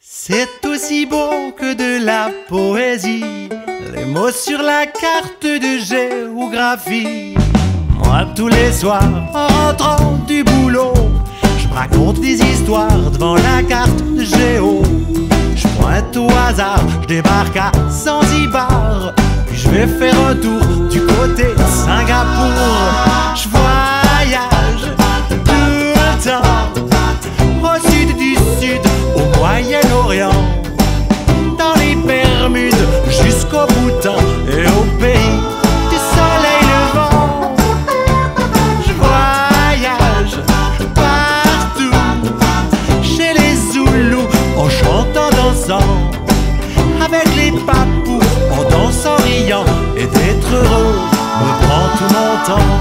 C'est aussi beau que de la poésie, les mots sur la carte de géographie. Moi tous les soirs, en rentrant du boulot, je me raconte des histoires devant la carte de géo. Je pointe au hasard, je débarque à Zanzibar, puis je vais faire un tour du côté de Singapour. Je voyage tout le temps, au sud du sud, au Moyen-Orient, dans les Bermudes jusqu'au Bhoutan et au pays du soleil levant. Je voyage partout, chez les Zoulous, en chantant, dansant, avec les Papous, en dansant, riant, et d'être heureux me prend tout mon temps.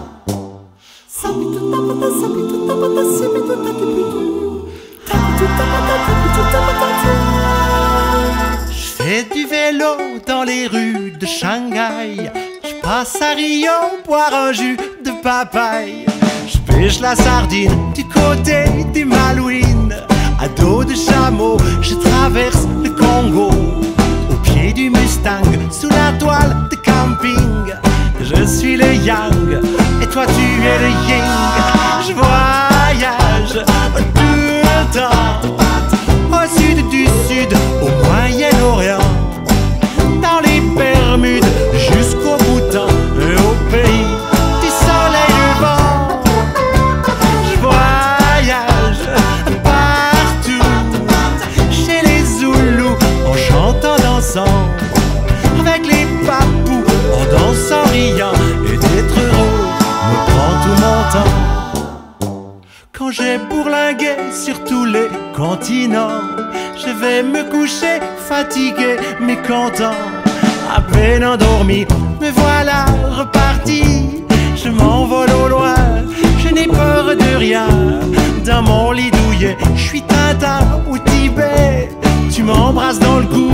Je fais du vélo dans les rues de Shanghai, je passe à Rio boire un jus de papaye. Je pêche la sardine du côté des Malouines, à dos de chameau je traverse le Congo, au pied du Mustang sous la toile de camping. Je suis le yang et toi tu es le yin. Je voyage tout le temps, au sud du sud, au Moyen-Orient, dans les Bermudes jusqu'au Bhoutan et au pays du soleil levant. Je voyage partout, chez les Zoulous, en chantant, dansant, avec les Papous, en dansant, riant, et d'être heureux me prend tout mon temps. Quand j'ai bourlingué sur tous les continents, je vais me coucher fatigué mais content. À peine endormi, me voilà reparti. Je m'envole au loin, je n'ai peur de rien. Dans mon lit douillet, je suis Tintin au Tibet. Tu m'embrasses dans le cou